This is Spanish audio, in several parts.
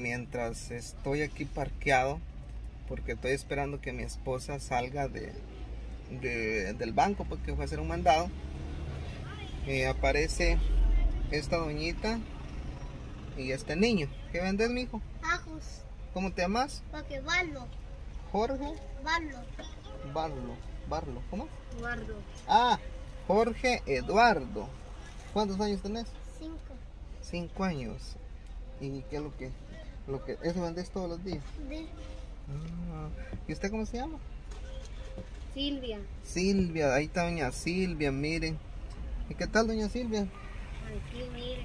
mientras estoy aquí parqueado, porque estoy esperando que mi esposa salga del banco porque fue a hacer un mandado, aparece esta doñita y este niño. ¿Qué vendes, mijo? Ajos. ¿Cómo te llamas? Porque Barlo. Jorge. Barlo. ¿Cómo? Eduardo. Ah, Jorge Eduardo. ¿Cuántos años tenés? 5. 5 años. ¿Y qué es lo que eso vendes todos los días? De ¿Y usted cómo se llama? Silvia. Silvia, ahí está doña Silvia, miren. ¿Y qué tal doña Silvia? Aquí, mire.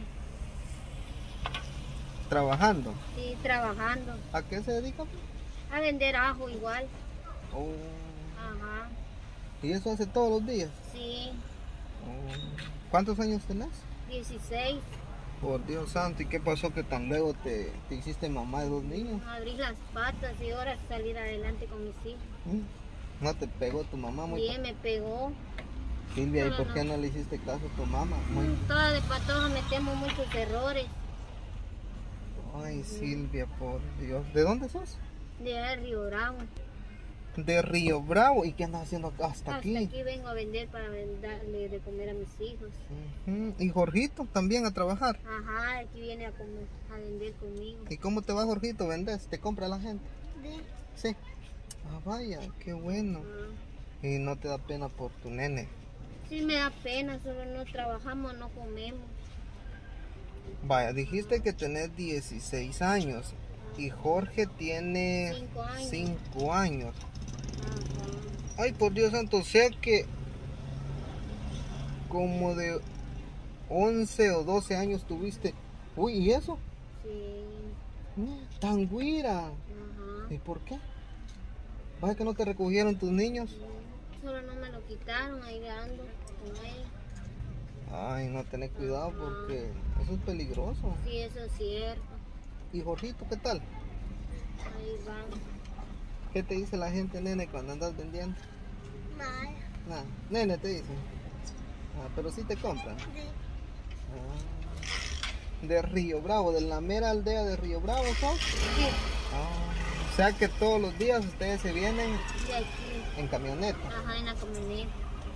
¿Trabajando? Sí, trabajando. ¿A qué se dedica? A vender ajo igual. Oh. Ajá. ¿Y eso hace todos los días? Sí. Oh. ¿Cuántos años tenés? 16. Por Dios santo, ¿y qué pasó que tan luego te hiciste mamá de 2 niños? Abrí las patas y ahora salir adelante con mis hijos. ¿No te pegó tu mamá muy? Bien, me pegó. Silvia, ¿y No, por no. qué no le hiciste caso a tu mamá? Toda de patoja metemos muchos errores. Ay, Silvia, por Dios. ¿De dónde sos? De Río Bravo. De Río Bravo. ¿Y qué andas haciendo acá hasta aquí? Hasta aquí vengo a vender para darle de comer a mis hijos. ¿Y Jorgito también a trabajar? Ajá, aquí viene a vender conmigo. ¿Y cómo te va, Jorgito? ¿Vendes? ¿Te compra la gente? De Sí. Ah, vaya, qué bueno. ¿Y no te da pena por tu nene? Sí me da pena, solo no trabajamos, no comemos. Vaya, dijiste que tenés 16 años y Jorge tiene 5 años. 5 años. Ajá. Ay, por Dios santo, o sea que como de 11 o 12 años tuviste. Uy, ¿y eso? Sí. Tan güira. Ajá. ¿Y por qué? ¿Vaya que no te recogieron tus niños? Solo no me lo quitaron, ahí ando con él. Ay, no, tenés cuidado porque eso es peligroso. Sí, eso es cierto. ¿Y Jorgito qué tal? Ahí van. ¿Qué te dice la gente, nene, cuando andas vendiendo? Nada. Nada, nene te dicen. Ah, pero sí te compran. De Río Bravo, de la mera aldea de Río Bravo, ¿sos? Sí. O sea que todos los días ustedes se vienen De aquí. en camioneta. Ajá, en la camioneta.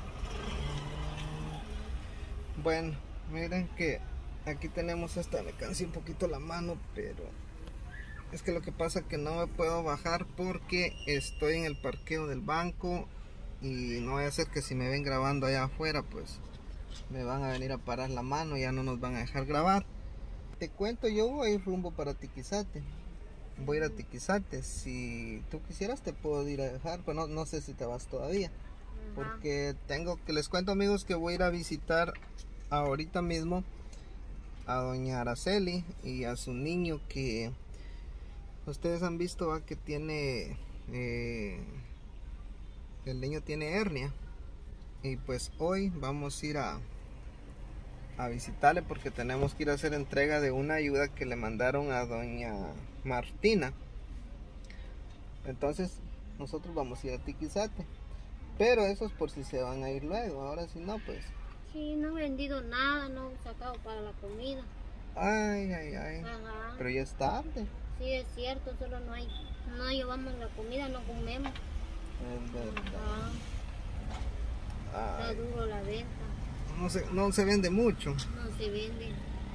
Bueno, miren que aquí tenemos esta, me cansé un poquito la mano, pero es que lo que pasa es que no me puedo bajar porque estoy en el parqueo del banco y no voy a hacer que si me ven grabando allá afuera, pues me van a venir a parar la mano y ya no nos van a dejar grabar. Te cuento, yo voy rumbo para Tiquizate. Voy a ir a Tiquizate. Si tú quisieras te puedo ir a dejar, pero no sé si te vas todavía. Porque les cuento, amigos, que voy a ir a visitar ahorita mismo a doña Araceli y a su niño, que ustedes han visto, ¿va? Que tiene el niño tiene hernia, y pues hoy vamos a ir a visitarle porque tenemos que ir a hacer entrega de una ayuda que le mandaron a doña Martina. Entonces nosotros vamos a ir a Tiquizate, pero eso es por si se van a ir luego. Ahora si no, pues Sí, no he vendido nada, no he sacado para la comida. ay. Ajá. Pero ya es tarde. Sí, es cierto, solo no llevamos la comida, no comemos. Es verdad. Está Ay, duro la venta, no se vende mucho. no se vende.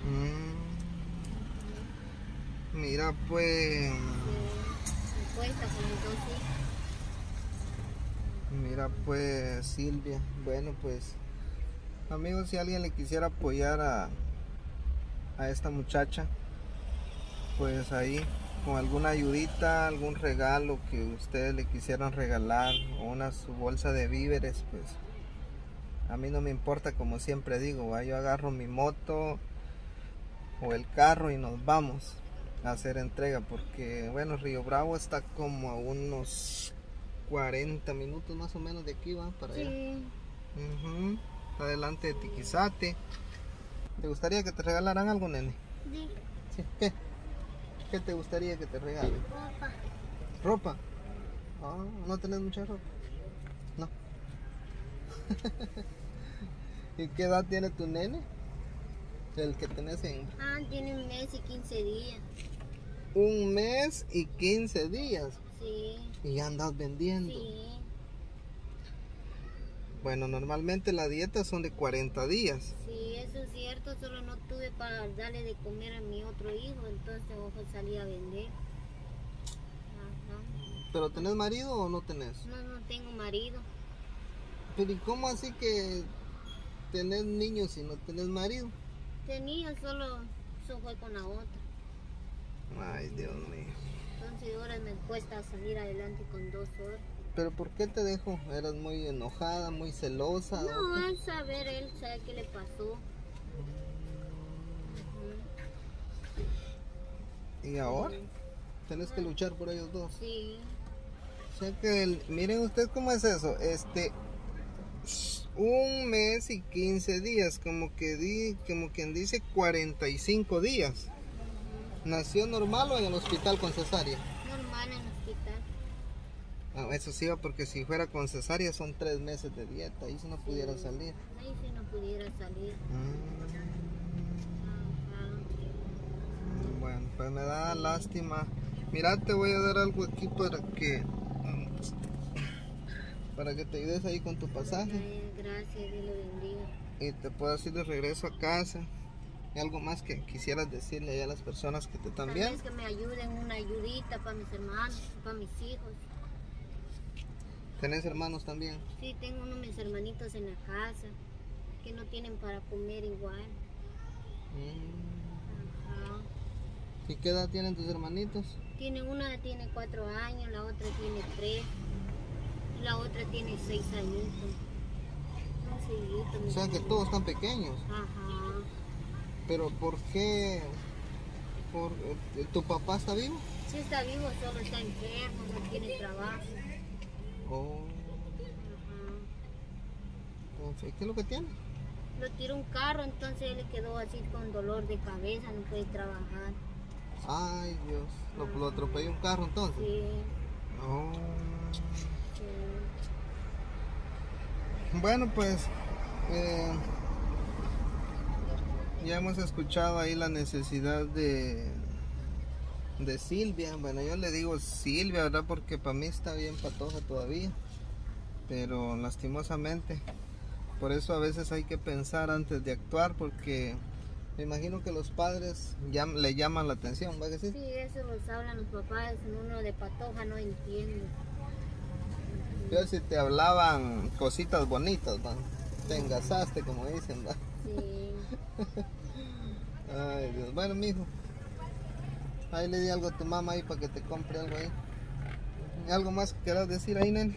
Mira pues, Me cuesta como 2 hijos. mira pues, Silvia. Bueno, pues amigos, si alguien le quisiera apoyar a esta muchacha, pues ahí con alguna ayudita, algún regalo que ustedes le quisieran regalar, o su bolsa de víveres, pues a mí no me importa, como siempre digo, ¿va? Yo agarro mi moto o el carro y nos vamos a hacer entrega, porque bueno, Río Bravo está como a unos 40 minutos más o menos de aquí, va para allá. Sí. Está delante de Tiquizate. ¿Te gustaría que te regalaran algo, nene? Sí. Sí. ¿Qué? ¿Qué te gustaría que te regalen? Ropa. ¿Ropa? Ah, ¿no tenés mucha ropa? No. ¿Y qué edad tiene tu nene? El que tenés en... Tiene 1 mes y 15 días. 1 mes y 15 días. Sí. Y ya andas vendiendo. Sí. Bueno, normalmente la dieta son de 40 días. Sí, eso es cierto, solo no tuve para darle de comer a mi otro hijo, entonces mejor salí a vender. Ajá. ¿Pero tenés marido o no tenés? No tengo marido. Pero ¿y cómo así que tenés niños y no tenés marido? Tenía, solo eso fue con la otra. Ay, Dios mío. Entonces ahora me cuesta salir adelante con 2 horas. ¿Pero por qué te dejó? ¿Eras muy enojada, muy celosa? No, ¿o qué? al saber él sabe qué le pasó. Ujú. ¿Y ahora? Tenés que luchar por ellos dos. Sí. O sea que, miren ustedes cómo es eso. 1 mes y 15 días, como quien dice 45 días. ¿Nació normal o en el hospital con cesárea? Normal en el hospital. Ah, eso sí, porque si fuera con cesárea son 3 meses de dieta, ahí si no pudiera salir. Ahí sí no pudiera salir. Ajá. Bueno, pues me da lástima. Mira, te voy a dar algo aquí para que te ayudes ahí con tu pasaje Ay, gracias, Dios lo bendiga. y te puedas ir de regreso a casa. ¿Y algo más que quisieras decirle allá a las personas que te están Tal viendo? vez que me ayuden una ayudita para mis hermanos, para mis hijos. ¿Tenés hermanos también? Sí, tengo uno de mis hermanitos en la casa que no tienen para comer igual. Ajá. ¿Y qué edad tienen tus hermanitos? Una tiene 4 años, la otra tiene 3 y la otra tiene 6 añitos. Un seguidito, O sea que todos están pequeños. Ajá. ¿Pero por qué? ¿Tu papá está vivo? Sí está vivo, solo está enfermo, no tiene trabajo. Oh, Ajá. ok. ¿Qué es lo que tiene? Lo tiró un carro, entonces él le quedó así con dolor de cabeza, no puede trabajar. Ay, Dios. ¿Lo atropelló un carro entonces? Sí, Oh. sí. Bueno, pues ya hemos escuchado ahí la necesidad de Silvia. Bueno, yo le digo Silvia, ¿verdad? Porque para mí está bien patoja todavía. Pero lastimosamente, por eso a veces hay que pensar antes de actuar, porque me imagino que los padres le llaman la atención, ¿va que sí? Sí, eso los hablan los papás, uno de patoja no entiende. Yo si te hablaban cositas bonitas, ¿va? Te engasaste, como dicen, ¿va? Sí. Ay, Dios. Bueno, mijo, ahí le di algo a tu mamá ahí para que te compre algo ahí. ¿Algo más que quieras decir ahí, nene?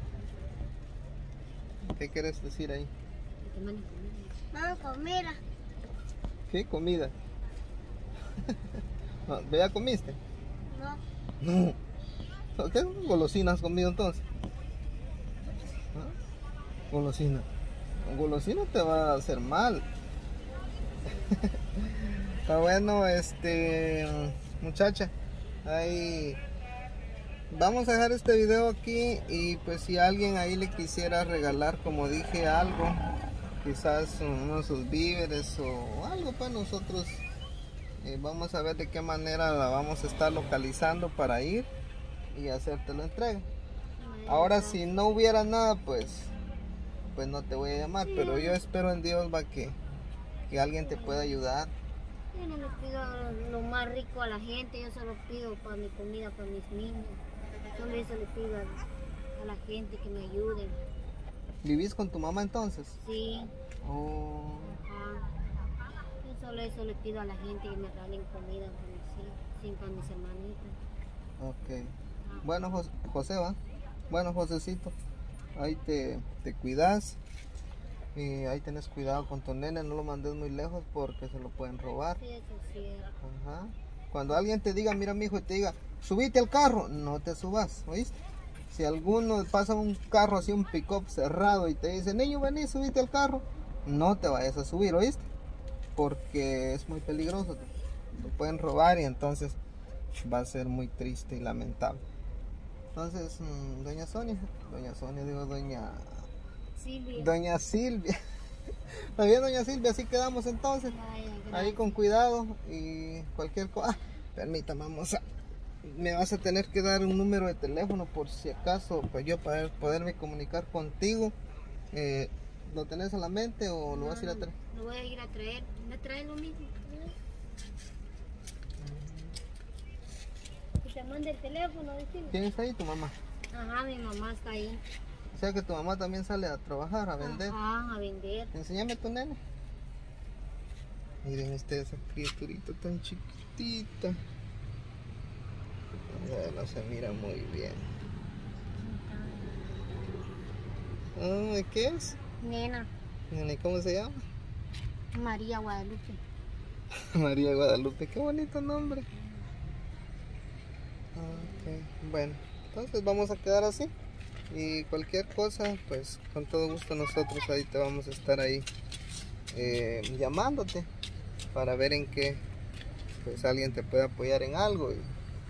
¿Qué quieres decir ahí? Vamos a comer. ¿Qué? Comida. No, ¿ya comiste? No. No. ¿Qué golosinas has comido entonces? ¿Ah? Golosina. Golosina te va a hacer mal. Está bueno, muchacha. Ahí vamos a dejar este video aquí, y pues si alguien ahí le quisiera regalar, como dije, algo, quizás uno de sus víveres o algo, pues nosotros vamos a ver de qué manera la vamos a estar localizando para ir y hacerte la entrega. Ahora si no hubiera nada, pues no te voy a llamar, pero yo espero en Dios, va, que alguien te pueda ayudar. Yo no le pido lo más rico a la gente, yo solo pido para mi comida, para mis niños. Solo eso le pido a la gente, que me ayuden. ¿Vivís con tu mamá entonces? Sí. Oh. Ajá. Yo solo eso le pido a la gente, que me regalen comida para mis hijos, sí, para mis hermanitas. Ok. Bueno, José, va. Bueno, Josecito, ahí te cuidas. Y ahí tenés cuidado con tu nene, no lo mandes muy lejos porque se lo pueden robar. Sí, eso es cierto. Ajá. Cuando alguien te diga, mira mi hijo, y te diga, subite al carro, no te subas, ¿oíste? Si alguno pasa un carro así, un pick-up cerrado, y te dice, niño, vení, subite al carro, no te vayas a subir, ¿oíste? Porque es muy peligroso, te pueden robar y entonces va a ser muy triste y lamentable. Entonces, doña Sonia, digo, doña Silvia. ¿Está bien, doña Silvia? Así quedamos entonces. Vaya, Ahí con cuidado y cualquier cosa. Permítame, vamos a... Me vas a tener que dar un número de teléfono por si acaso, pues yo para poderme comunicar contigo. ¿Lo tenés a la mente o lo vas a ir a traer? Lo voy a ir a traer. ¿Me trae lo mismo? Y te manda el teléfono, decime. ¿Quién está ahí? ¿Tu mamá? Ajá, mi mamá está ahí. O sea que tu mamá también sale a trabajar, a vender. Ajá, a vender. Enséñame a tu nene. Miren ustedes esa criaturita tan chiquitita. No se mira muy bien. Ah, ¿qué es? Nena. Nene, ¿cómo se llama? María Guadalupe. María Guadalupe, qué bonito nombre. Ok, bueno, entonces vamos a quedar así. Y cualquier cosa, pues con todo gusto nosotros ahí te vamos a estar ahí llamándote para ver en qué pues alguien te puede apoyar en algo. Y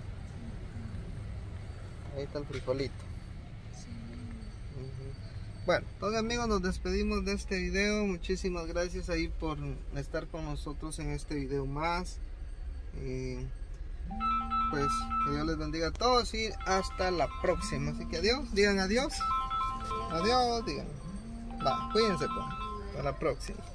ahí está el frijolito. Bueno, entonces amigos, nos despedimos de este video. Muchísimas gracias ahí por estar con nosotros en este video más. Pues que Dios les bendiga a todos y hasta la próxima. Así que adiós, digan adiós. Adiós, digan. Va, cuídense pues. Hasta la próxima.